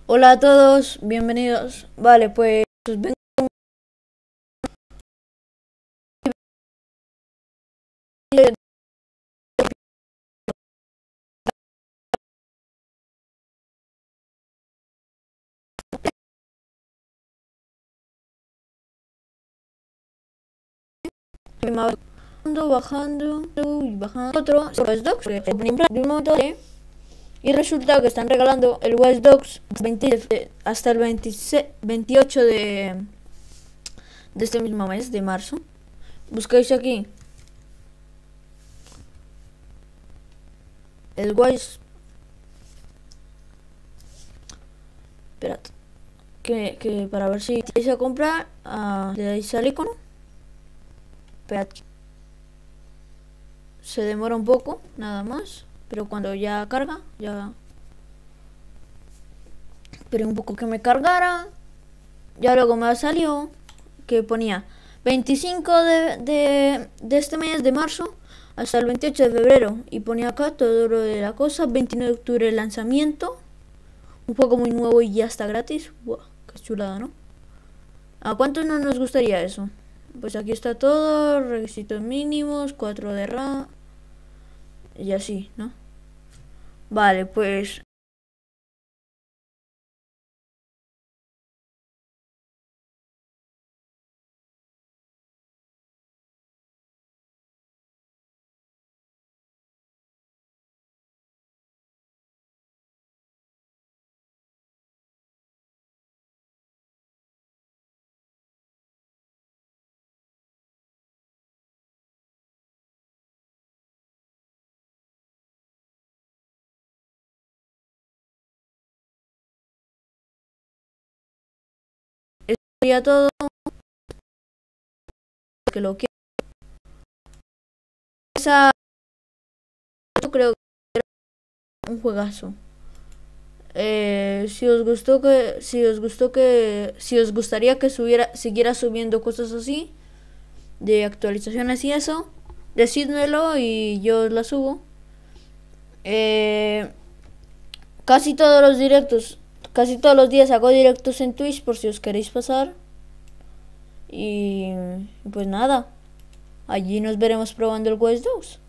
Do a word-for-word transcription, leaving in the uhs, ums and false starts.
Hola a todos, bienvenidos. Vale, pues vengo de bajando, bajando, y bajando otro Watch Dogs de un momento de- y resulta que están regalando el Watch Dogs veinte hasta el veintiséis, veintiocho de, de este mismo mes de marzo. Buscáis aquí el Watch. Esperad, que, que para ver si queréis a comprar, uh, le dais al icono. Esperad, se demora un poco, nada más, pero cuando ya carga, ya esperé un poco que me cargara. Ya luego me salió que ponía veinticinco de, de, de este mes de marzo hasta el veintiocho de febrero, y ponía acá todo lo de la cosa. Veintinueve de octubre el lanzamiento, un juego muy nuevo y ya está gratis. Buah, qué chulada, ¿no? ¿A cuántos no nos gustaría eso? Pues aquí está todo, requisitos mínimos, cuatro de RAM y así, ¿no? Vale, pues eso sería todo. Que lo quiero. Esa, yo creo que era un juegazo. Eh, si os gustó que si os gustó que si os gustaría que subiera siguiera subiendo cosas así de actualizaciones y eso, decídmelo y yo las subo. eh, casi todos los directos casi todos los días hago directos en Twitch por si os queréis pasar, y pues nada, allí nos veremos probando el Quest dos.